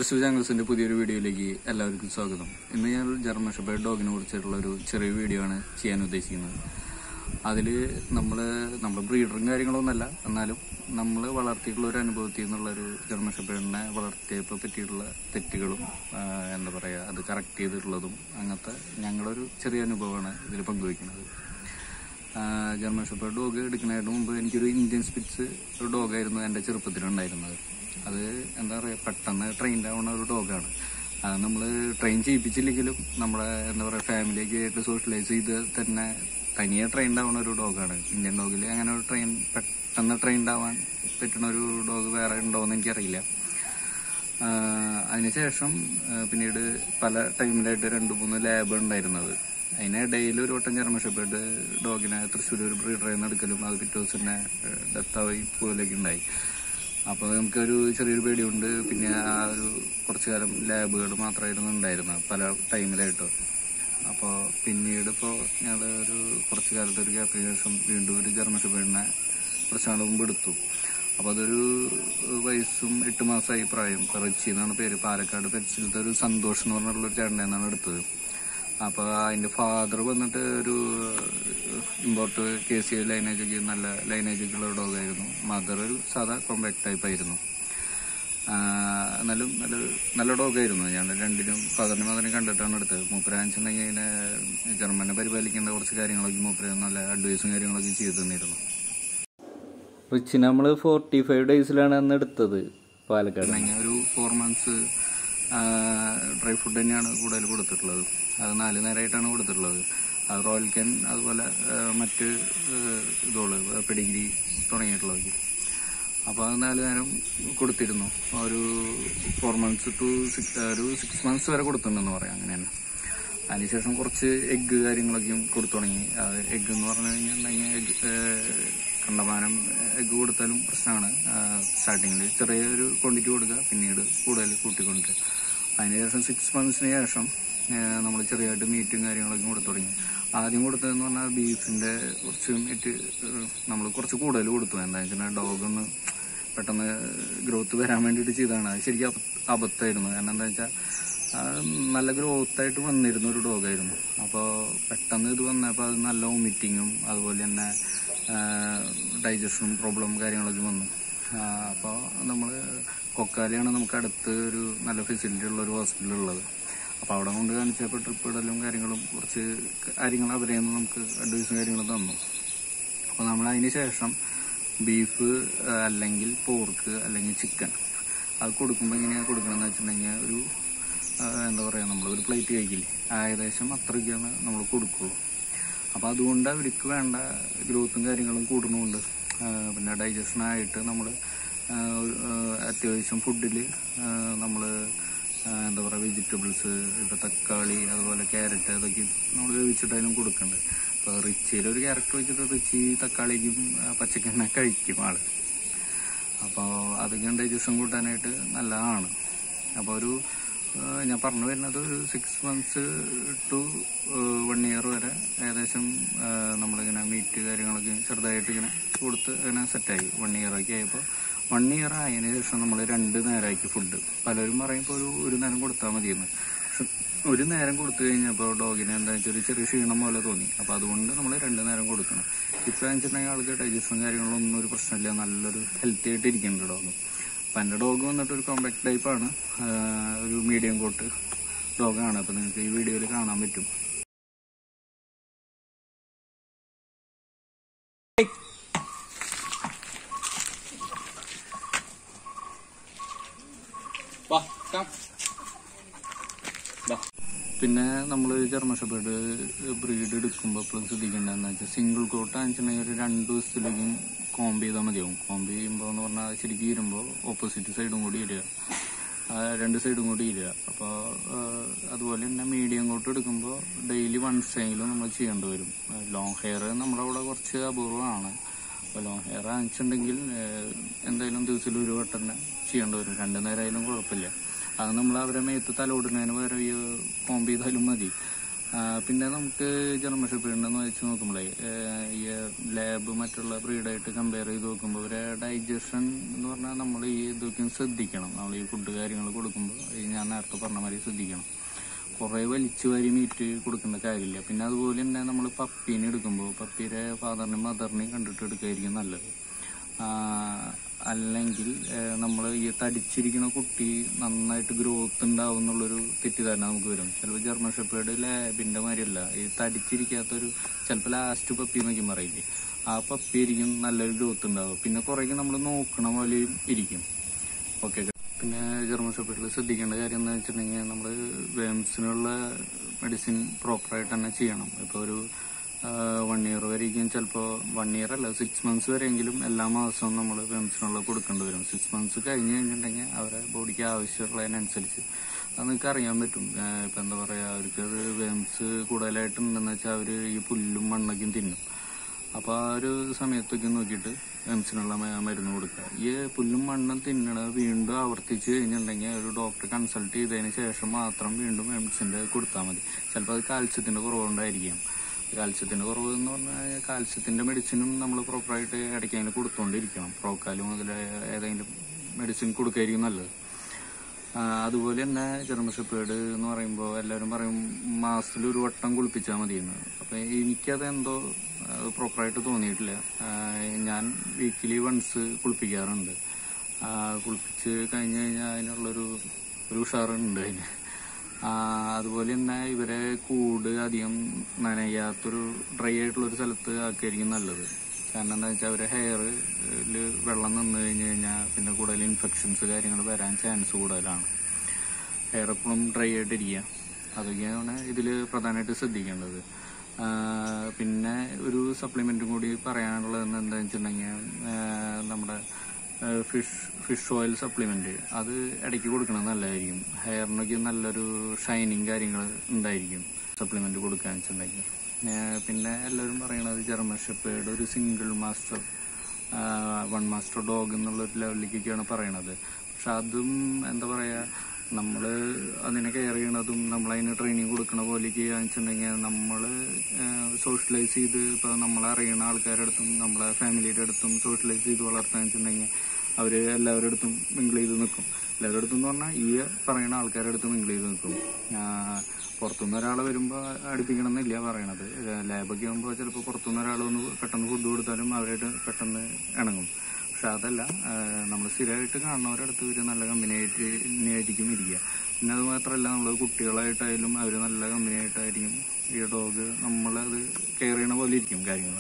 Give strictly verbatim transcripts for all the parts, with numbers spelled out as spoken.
ക്രിസ്റ്റു ജാംഗിൾസിന്റെ പുതിയൊരു വീഡിയോയിലേക്ക് എല്ലാവർക്കും സ്വാഗതം. ഇന്ന് ഞാൻ ജർമ്മൻ ഷെപ്പേർഡ് ഡോഗിനെ കുറിച്ചിട്ടുള്ള ഒരു ചെറിയ വീഡിയോ ആണ് ചെയ്യാൻ ഉദ്ദേശിക്കുന്നത്. അതിൽ നമ്മൾ നമ്മുടെ ബ്രീഡറും കാര്യങ്ങളൊന്നുമല്ല, എന്നാലും നമ്മൾ വളർത്തിയിട്ടുള്ള ഒരു അനുഭവത്തിൽ നിന്നുള്ളൊരു ജർമ്മൻ ഷെപ്പേർഡിനെ വളർത്തിയപ്പോൾ പറ്റിയിട്ടുള്ള തെറ്റുകളും എന്താ പറയുക അത് കറക്റ്റ് ചെയ്തിട്ടുള്ളതും അങ്ങനത്തെ ഞങ്ങളൊരു ചെറിയ അനുഭവമാണ് ഇതിൽ പങ്കുവയ്ക്കുന്നത്. ജർമ്മൻ ഷെപ്പേർഡ് ഡോഗ് എടുക്കുന്നതിന് മുമ്പ് എനിക്കൊരു ഇന്ത്യൻ സ്പിറ്റ്സ് ഒരു ഡോഗായിരുന്നു എൻ്റെ ചെറുപ്പത്തിലുണ്ടായിരുന്നത്. അത് എന്താ പറയുക പെട്ടെന്ന് ട്രെയിൻഡ് ആവുന്ന ഒരു ഡോഗാണ്. അത് നമ്മൾ ട്രെയിൻ ചെയ്യിപ്പിച്ചില്ലെങ്കിലും നമ്മുടെ എന്താ പറയുക ഫാമിലിയൊക്കെ ആയിട്ട് സോഷ്യലൈസ് ചെയ്ത് തന്നെ തനിയെ ട്രെയിൻഡ് ആവുന്ന ഒരു ഡോഗാണ്. ഇന്ത്യൻ ഡോഗിൽ അങ്ങനെ ഒരു ട്രെയിൻ പെട്ടെന്ന് ട്രെയിൻഡ് ആവാൻ പറ്റുന്ന ഒരു ഡോഗ് വേറെ ഉണ്ടോയെന്ന് എനിക്കറിയില്ല. അതിനുശേഷം പിന്നീട് പല ടൈമിലായിട്ട് രണ്ട് മൂന്ന് ലാബ് ഉണ്ടായിരുന്നത്. അതിനിടയിൽ ഒരു വട്ടം ജർമ്മൻ ഷെപ്പേർഡ് ഡോഗിനെ തൃശ്ശൂർ ഒരു ബ്രീഡറിൽ നിന്ന് എടുക്കലും അത് പിറ്റേ ദിവസം തന്നെ ഡെത്തായി പോലൊക്കെ ഉണ്ടായി. അപ്പോൾ നമുക്കൊരു ചെറിയൊരു പേടിയുണ്ട്. പിന്നെ ആ ഒരു കുറച്ചു കാലം ലാബുകൾ മാത്രമായിരുന്നു ഉണ്ടായിരുന്നത് പല ടൈമിലായിട്ട്. അപ്പോൾ പിന്നീട് ഇപ്പോൾ ഞങ്ങൾ ഒരു കുറച്ച് കാലത്ത് ഒരു ഗ്യാപ്പിന് ശേഷം വീണ്ടും ഒരു ജർമ്മൻ ഷെപ്പേർഡിനെ കുറച്ച് നാൾ മുമ്പ് എടുത്തു. അപ്പോൾ അതൊരു വയസ്സും എട്ട് മാസമായി പ്രായം. റിച്ചി എന്നാണ് പേര്. പാലക്കാട് പെറ്റ്സിലത്തെ ഒരു സന്തോഷം എന്ന് പറഞ്ഞിട്ടുള്ളൊരു ചേട്ടനെ എന്നാണ് എടുത്തത്. അപ്പോൾ അതിൻ്റെ ഫാദർ വന്നിട്ട് ഒരു ഇമ്പോർട്ട് കെ സി ഐ ലൈനേജൊക്കെ നല്ല ലൈനേജൊക്കെയുള്ള ഡോഗായിരുന്നു. മദർ ഒരു സാധാ കോമ്പാക്ട് ടൈപ്പ് ആയിരുന്നു. എന്നാലും നല്ല നല്ല ഡോഗായിരുന്നു. ഞാൻ രണ്ടിനും ഫാദറിനും മദറിനും കണ്ടിട്ടാണ് എടുത്തത്. മൂപ്പരാണെന്നുണ്ടെങ്കിൽ അതിനെ ജർമ്മനെ പരിപാലിക്കേണ്ട കുറച്ച് കാര്യങ്ങളൊക്കെ മൂപ്പര നല്ല അഡ്വൈസും കാര്യങ്ങളൊക്കെ ചെയ്തു തന്നിരുന്നു. റിച്ചിനെ നമ്മൾ ഫോർട്ടി ഫൈവ് ഡേയ്സിലാണ് അന്ന് എടുത്തത് പാലക്കാട്. ഒരു ഫോർ മന്ത്സ് ഡ്രൈ ഫുഡ് തന്നെയാണ് കൂടുതൽ കൊടുത്തിട്ടുള്ളത്. അത് നാല് നേരമായിട്ടാണ് കൊടുത്തിട്ടുള്ളത്. അത് റോയൽ കെൻ അതുപോലെ മറ്റ് ഇതോള് പെഡിഗ്രി തുടങ്ങിയിട്ടുള്ളത്. അപ്പോൾ അത് നാല് നേരം കൊടുത്തിരുന്നു. ഒരു ഫോർ മന്ത്സ് ടു സിക്സ് ഒരു സിക്സ് മന്ത്സ് വരെ കൊടുത്തിട്ടുണ്ടെന്ന് പറയാം. അങ്ങനെ തന്നെ അതിനുശേഷം കുറച്ച് എഗ്ഗ് കാര്യങ്ങളൊക്കെയും കൊടുത്തു തുടങ്ങി. അത് എഗ്ഗ് എന്ന് പറഞ്ഞു കഴിഞ്ഞിട്ടുണ്ടെങ്കിൽ എഗ് കണ്ടമാനം എഗ്ഗ് കൊടുത്താലും പ്രശ്നമാണ്. സ്റ്റാർട്ടിങ്ങിൽ ചെറിയൊരു ക്വാണ്ടിറ്റി കൊടുക്കുക, പിന്നീട് കൂടുതൽ കൂട്ടിക്കൊണ്ടിരിക്കുക. അതിനുശേഷം സിക്സ് മന്ത്സിന് ശേഷം നമ്മൾ ചെറിയതായിട്ട് മീറ്റും കാര്യങ്ങളൊക്കെ കൊടുത്തു തുടങ്ങി. ആദ്യം കൊടുത്തതെന്ന് പറഞ്ഞാൽ ബീഫിൻ്റെ കുറച്ച് മീറ്റ് നമ്മൾ കുറച്ച് കൂടുതൽ കൊടുത്തു. എന്താ വെച്ചാൽ ഡോഗൊന്ന് പെട്ടെന്ന് ഗ്രോത്ത് വരാൻ വേണ്ടിയിട്ട് ചെയ്തതാണ്. അത് ശരിക്കും അബദ്ധമായിരുന്നു. കാരണം എന്താ വെച്ചാൽ നല്ല ഗ്രോത്തായിട്ട് വന്നിരുന്ന ഒരു ഡോഗായിരുന്നു. അപ്പോൾ പെട്ടെന്ന് ഇത് വന്നപ്പോൾ അത് നല്ല വോമിറ്റിങ്ങും അതുപോലെ തന്നെ ഡൈജഷനും പ്രോബ്ലം കാര്യങ്ങളൊക്കെ വന്നു. അപ്പോൾ നമ്മൾ കൊക്കാലിയാണ് നമുക്ക് അടുത്ത് ഒരു നല്ല ഫെസിലിറ്റി ഉള്ള ഒരു ഹോസ്പിറ്റൽ ഉള്ളത്. അപ്പോൾ അവിടെ കൊണ്ട് കാണിച്ചപ്പോൾ ട്രിപ്പ് ഇടലും കാര്യങ്ങളും കുറച്ച് കാര്യങ്ങൾ അവരെ നമുക്ക് അഡ്വൈസും കാര്യങ്ങളും തന്നു. അപ്പോൾ നമ്മൾ അതിന് ശേഷം ബീഫ് അല്ലെങ്കിൽ പോർക്ക് അല്ലെങ്കിൽ ചിക്കൻ അത് കൊടുക്കുമ്പോൾ എങ്ങനെയാണ് കൊടുക്കണമെന്ന് വെച്ചിട്ടുണ്ടെങ്കിൽ ഒരു എന്താ പറയുക നമ്മളൊരു പ്ലേറ്റ് കഴിക്കില്ലേ, ഏകദേശം അത്രയ്ക്കാണ് നമ്മൾ കൊടുക്കുള്ളൂ. അപ്പോൾ അതുകൊണ്ട് അവർക്ക് വേണ്ട ഗ്രോത്തും കാര്യങ്ങളും കൂടുന്നുണ്ട്. പിന്നെ ഡൈജഷനായിട്ട് നമ്മൾ അത്യാവശ്യം ഫുഡിൽ നമ്മൾ എന്താ പറയുക വെജിറ്റബിൾസ് ഇപ്പോൾ തക്കാളി അതുപോലെ ക്യാരറ്റ് അതൊക്കെ നമ്മൾ വേവിച്ചിട്ടായാലും കൊടുക്കുന്നുണ്ട്. ഇപ്പോൾ റിച്ചിയിലൊരു ക്യാരറ്റ് വെച്ചിട്ട് റിച്ചി തക്കാളിക്കും പച്ചക്കന്നെ കഴിക്കും ആൾ. അപ്പോൾ അതൊക്കെ ഡൈജഷൻ കൂട്ടാനായിട്ട് നല്ലതാണ്. അപ്പോൾ ഒരു ഞാൻ പറഞ്ഞു വരുന്നത് ഒരു six months to one year വരെ ഏകദേശം നമ്മളിങ്ങനെ മീറ്റ് കാര്യങ്ങളൊക്കെ ചെറുതായിട്ട് ഇങ്ങനെ കൊടുത്ത് ഇങ്ങനെ സെറ്റായി. വൺ ഇയറൊക്കെ ആയപ്പോൾ വൺ ഇയർ ആയതിനു ശേഷം നമ്മൾ രണ്ട് നേരമാക്കി ഫുഡ്. പലരും പറയുമ്പോൾ ഒരു ഒരു നേരം കൊടുത്താൽ മതിയെന്ന്. പക്ഷെ ഒരു നേരം കൊടുത്തു കഴിഞ്ഞപ്പോൾ ഡോഗിന് എന്താ വെച്ചാൽ ഒരു ചെറിയ ക്ഷീണം പോലെ തോന്നി. അപ്പോൾ അതുകൊണ്ട് നമ്മൾ രണ്ട് നേരം കൊടുക്കണം. ഇപ്പോൾ വെച്ചിട്ടുണ്ടെങ്കിൽ ആൾക്ക് ഡൈജഷൻ കാര്യങ്ങളൊന്നും ഒരു പ്രശ്നമില്ല, നല്ലൊരു ഹെൽത്തി ആയിട്ട് ഇരിക്കുന്നുണ്ട് ഡോഗ്. അപ്പം എൻ്റെ ഡോഗ് വന്നിട്ട് ഒരു കോമ്പാക്ട് ടൈപ്പാണ്, ഒരു മീഡിയം കോട്ട് ഡോഗാണ്. അപ്പോൾ നിങ്ങൾക്ക് ഈ വീഡിയോയിൽ കാണാൻ പറ്റും. പിന്നെ നമ്മൾ ജർമ്മൻ ഷെപ്പേർഡ് ബ്രീഡ് എടുക്കുമ്പോൾ എപ്പോഴും ശ്രദ്ധിക്കേണ്ടതെന്ന് വെച്ചാൽ സിംഗിൾ കോട്ട് ആണെന്നുണ്ടെങ്കിൽ ഒരു രണ്ട് ദിവസത്തിലേക്കും കോമ്പ് ചെയ്താൽ മതിയാവും. കോമ്പ് ചെയ്യുമ്പോൾ എന്ന് പറഞ്ഞാൽ ശരിക്കും ഇരുമ്പോൾ ഓപ്പോസിറ്റ് സൈഡും കൂടി ഇടുക, രണ്ട് സൈഡും കൂടി ഇടുക. അപ്പോൾ അതുപോലെ തന്നെ മീഡിയം കോട്ട് എടുക്കുമ്പോൾ ഡെയിലി വൺസ് എങ്കിലും നമ്മൾ ചെയ്യേണ്ടി വരും. ലോങ് ഹെയർ നമ്മളവിടെ കുറച്ച് അപൂർവമാണ്. അപ്പോൾ ലോങ് ഹെയർ ആണെന്നുണ്ടെങ്കിൽ എന്തായാലും ദിവസത്തിൽ ഒരു വട്ടം തന്നെ ചെയ്യേണ്ടി വരും. രണ്ട് നേരമായാലും കുഴപ്പമില്ല. അത് നമ്മൾ അവരെ മേത്ത് തലോടുന്നതിന് പകരം ഈ കോമ്പ് ചെയ്താലും മതി. പിന്നെ നമുക്ക് ജർമ്മൻ ഷെപ്പേർഡിനെന്ന് വെച്ച് നോക്കുമ്പോഴേ ഈ ലാബ് മറ്റുള്ള ബ്രീഡായിട്ട് കമ്പയർ ചെയ്ത് നോക്കുമ്പോൾ ഒരു ഡൈജഷൻ എന്ന് പറഞ്ഞാൽ നമ്മൾ ഈ ഇതൊക്കെ ശ്രദ്ധിക്കണം. നമ്മൾ ഈ ഫുഡ് കാര്യങ്ങൾ കൊടുക്കുമ്പോൾ ഞാൻ നേരത്തെ പറഞ്ഞ മാതിരി ശ്രദ്ധിക്കണം. കുറേ വലിച്ചു വാരി മീറ്റ് കൊടുക്കേണ്ട കാര്യമില്ല. പിന്നെ അതുപോലെ തന്നെ നമ്മൾ പപ്പീനെ എടുക്കുമ്പോൾ പപ്പീരെ ഫാദറിനെയും മദറിനെയും കണ്ടിട്ട് എടുക്കുകയായിരിക്കും നല്ലത്. അല്ലെങ്കിൽ നമ്മൾ ഈ തടിച്ചിരിക്കുന്ന കുട്ടി നന്നായിട്ട് ഗ്രോത്ത് ഉണ്ടാവും എന്നുള്ളൊരു തെറ്റിദ്ധാരണ നമുക്ക് വരും. ചിലപ്പോൾ ജർമ്മൻ ഷെപ്പേർഡ് ലാബിൻ്റെ മാതിരിയല്ല, ഈ തടിച്ചിരിക്കാത്തൊരു ചിലപ്പോൾ ലാസ്റ്റ് പപ്പി എന്നൊക്കെ പറയില്ലേ, ആ പപ്പി ആയിരിക്കും നല്ലൊരു ഗ്രോത്ത് ഉണ്ടാവും. പിന്നെ കുറേയൊക്കെ നമ്മൾ നോക്കണ പോലെയും ഇരിക്കും. ഓക്കെ. പിന്നെ ജർമ്മൻ ഷെപ്പേർഡിൽ ശ്രദ്ധിക്കേണ്ട കാര്യം എന്താണെന്ന് വെച്ചിട്ടുണ്ടെങ്കിൽ നമ്മൾ വേംസിനുള്ള മെഡിസിൻ പ്രോപ്പറായിട്ട് തന്നെ ചെയ്യണം. ഇപ്പോൾ ഒരു വൺ ഇയർ വരെയും ചിലപ്പോൾ വൺ ഇയർ അല്ല സിക്സ് മന്ത്സ് വരെയെങ്കിലും എല്ലാ മാസവും നമ്മൾ വേംസിനുള്ള കൊടുക്കേണ്ടി വരും. സിക്സ് മന്ത്സ് കഴിഞ്ഞ് കഴിഞ്ഞിട്ടുണ്ടെങ്കിൽ അവരെ ബോഡിക്ക് ആവശ്യമുള്ളതിനനുസരിച്ച് അത് നിങ്ങൾക്ക് അറിയാൻ പറ്റും. ഇപ്പം എന്താ പറയുക, അവർക്ക് അത് വേംസ് കൂടുതലായിട്ടുണ്ടെന്ന് വെച്ചാൽ അവർ ഈ പുല്ലും മണ്ണൊക്കെയും തിന്നും. അപ്പോൾ ആ ഒരു സമയത്തൊക്കെ നോക്കിയിട്ട് വേംസിനുള്ള മരുന്ന് കൊടുക്കുക. ഈ പുല്ലും മണ്ണും തിന്നണത് വീണ്ടും ആവർത്തിച്ച് കഴിഞ്ഞിട്ടുണ്ടെങ്കിൽ ഒരു ഡോക്ടറെ കൺസൾട്ട് ചെയ്തതിന് ശേഷം മാത്രം വീണ്ടും വേംസിൻ്റെ കൊടുത്താൽ മതി. ചിലപ്പോൾ അത് കാൽസ്യത്തിൻ്റെ കുറവുകൊണ്ടായിരിക്കാം. കാൽസ്യത്തിൻ്റെ കുറവ് എന്ന് പറഞ്ഞാൽ കാൽസ്യത്തിൻ്റെ മെഡിസിനും നമ്മൾ പ്രോപ്പറായിട്ട് ഇടയ്ക്ക് അതിന് കൊടുത്തുകൊണ്ടിരിക്കണം. പ്രോക്കാലും മുതലായ ഏതെങ്കിലും മെഡിസിൻ കൊടുക്കുകയായിരിക്കും നല്ലത്. അതുപോലെ തന്നെ ജർമ്മൻ ഷെപ്പേർഡ് എന്ന് പറയുമ്പോൾ എല്ലാവരും പറയും മാസത്തിൽ ഒരു വട്ടം കുളിപ്പിച്ചാൽ മതിയെന്ന്. അപ്പോൾ എനിക്കത് എന്തോ പ്രോപ്പറായിട്ട് തോന്നിയിട്ടില്ല. ഞാൻ വീക്കിലി വൺസ് കുളിപ്പിക്കാറുണ്ട്. കുളിപ്പിച്ച് കഴിഞ്ഞ് കഴിഞ്ഞാൽ അതിനുള്ളൊരു ഒരു ഉഷാറുണ്ട് അതിന്. അതുപോലെ തന്നെ ഇവരെ കൂട് അധികം നനയാത്തൊരു ഡ്രൈ ആയിട്ടുള്ളൊരു സ്ഥലത്ത് ആക്കിയായിരിക്കും നല്ലത്. കാരണം എന്താ വെച്ചാൽ അവരെ ഹെയറിൽ വെള്ളം നിന്ന് കഴിഞ്ഞ് കഴിഞ്ഞാൽ പിന്നെ കൂടുതൽ ഇൻഫെക്ഷൻസ് കാര്യങ്ങൾ വരാൻ ചാൻസ് കൂടുതലാണ്. ഹെയർ എപ്പോഴും ഡ്രൈ ആയിട്ടിരിക്കുക, അതൊക്കെയാണ് ഇതിൽ പ്രധാനമായിട്ട് ശ്രദ്ധിക്കേണ്ടത്. പിന്നെ ഒരു സപ്ലിമെൻറ്റും കൂടി പറയാനുള്ളത് എന്താണെന്ന് വെച്ചിട്ടുണ്ടെങ്കിൽ നമ്മുടെ ഫിഷ് ഫിഷ് ഓയിൽ സപ്ലിമെൻറ്റ് അത് ഇടയ്ക്ക് കൊടുക്കണത് നല്ലതായിരിക്കും. ഹെയറിനൊക്കെ നല്ലൊരു ഷൈനിങ് കാര്യങ്ങൾ ഉണ്ടായിരിക്കും സപ്ലിമെൻറ്റ് കൊടുക്കുകയെന്ന് വെച്ചിട്ടുണ്ടെങ്കിൽ. പിന്നെ എല്ലാവരും പറയണത് ജർമ്മൻ ഷെപ്പേർഡ് ഒരു single master one master dog എന്നുള്ളൊരു ലെവലിലേക്കൊക്കെയാണ് പറയണത്. പക്ഷെ അതും എന്താ പറയുക, നമ്മൾ അതിനെ കെയർ ചെയ്യണതും നമ്മളതിന് ട്രെയിനിങ് കൊടുക്കണ പോലെയൊക്കെ വെച്ചിട്ടുണ്ടെങ്കിൽ നമ്മൾ സോഷ്യലൈസ് ചെയ്ത് ഇപ്പോൾ നമ്മളറിയണ ആൾക്കാരുടെ അടുത്തും നമ്മളെ ഫാമിലിയുടെ അടുത്തും സോഷ്യലൈസ് ചെയ്ത് വളർത്താന്ന് വെച്ചിട്ടുണ്ടെങ്കിൽ അവർ എല്ലാവരുടെ അടുത്തും മിങ്കിൾ ചെയ്ത് നിൽക്കും. എല്ലാവരുടെ അടുത്തും എന്ന് പറഞ്ഞാൽ ഈ പറയുന്ന ആൾക്കാരുടെ അടുത്ത് മിങ്കിൾ ചെയ്ത് നിൽക്കും. പുറത്തുനിന്ന് ഒരാളെ വരുമ്പോൾ അടുപ്പിക്കണം എന്നില്ല പറയണത്. ലാബൊക്കെ ആകുമ്പോൾ ചിലപ്പോൾ പുറത്തുനിന്ന് ഒരാൾ ഒന്ന് പെട്ടെന്ന് ഫുഡ് കൊടുത്താലും അവരായിട്ട് പെട്ടെന്ന് ഇണങ്ങും. പക്ഷെ അതല്ല, നമ്മൾ സ്ഥിരമായിട്ട് കാണുന്നവരടുത്ത് ഇവർ നല്ല കമ്പനിയായിട്ട് ആയിരിക്കും ഇരിക്കുക. പിന്നെ അത് മാത്രമല്ല, നമ്മൾ കുട്ടികളായിട്ടായാലും അവർ നല്ല കമ്പനിയായിട്ടായിരിക്കും ഈ ഡോഗ് നമ്മളത് കെയർ ചെയ്യണ പോലെ ഇരിക്കും കാര്യങ്ങൾ.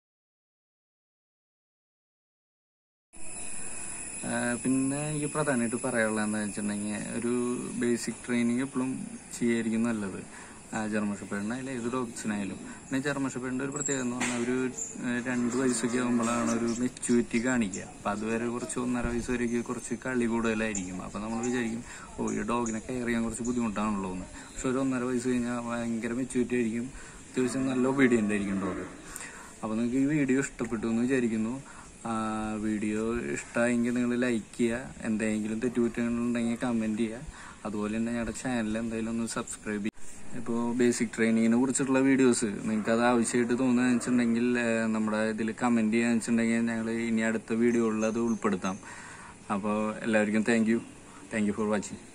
പിന്നെ എനിക്ക് പ്രധാനമായിട്ട് പറയാനുള്ളത് എന്താണെന്ന് വെച്ചിട്ടുണ്ടെങ്കിൽ ഒരു ബേസിക് ട്രെയിനിങ് എപ്പോഴും ചെയ്യായിരിക്കും നല്ലത്. ജർമ്മൻ ഷെപ്പേർഡിനായാലും ഏത് ഡോഗ്സിനായാലും. പിന്നെ ജർമ്മൻ ഷെപ്പേർഡിൻ്റെ ഒരു പ്രത്യേകത എന്ന് പറഞ്ഞാൽ ഒരു രണ്ട് വയസ്സൊക്കെ ആകുമ്പോഴാണ് ഒരു മെച്യൂരിറ്റി കാണിക്കുക. അപ്പം അതുവരെ കുറച്ച് ഒന്നര വയസ്സ് വരെയൊക്കെ കുറച്ച് കളി കൂടുതലായിരിക്കും. അപ്പം നമ്മൾ വിചാരിക്കും ഓ ഈ ഡോഗിനെ കെയർ ചെയ്യാൻ കുറച്ച് ബുദ്ധിമുട്ടാണല്ലോ എന്ന്. പക്ഷെ ഒരു ഒന്നര വയസ്സ് കഴിഞ്ഞാൽ ഭയങ്കര മെച്യൂരിറ്റി ആയിരിക്കും, അത്യാവശ്യം നല്ല ഒബീഡിയൻ്റ് ആയിരിക്കും ഡോഗ്. അപ്പോൾ നിങ്ങൾക്ക് ഈ വീഡിയോ ഇഷ്ടപ്പെട്ടു എന്ന് വിചാരിക്കുന്നു. വീഡിയോ ഇഷ്ടമായെങ്കിൽ നിങ്ങൾ ലൈക്ക് ചെയ്യുക, എന്തെങ്കിലും തെറ്റുകുറ്റങ്ങളുണ്ടെങ്കിൽ കമൻറ്റ് ചെയ്യുക. അതുപോലെ തന്നെ ഞങ്ങളുടെ ചാനൽ എന്തായാലും ഒന്ന് സബ്സ്ക്രൈബ് ചെയ്യുക. ഇപ്പോൾ ബേസിക് ട്രെയിനിങ്ങിനെ കുറിച്ചിട്ടുള്ള വീഡിയോസ് നിങ്ങൾക്കത് ആവശ്യമായിട്ട് തോന്നുകയെന്ന് വെച്ചിട്ടുണ്ടെങ്കിൽ നമ്മുടെ ഇതിൽ കമൻറ്റ് ചെയ്യുകയെന്ന് വെച്ചിട്ടുണ്ടെങ്കിൽ ഞങ്ങൾ ഇനി അടുത്ത വീഡിയോകളിൽ അത് ഉൾപ്പെടുത്താം. അപ്പോൾ എല്ലാവർക്കും thank you thank you for watching.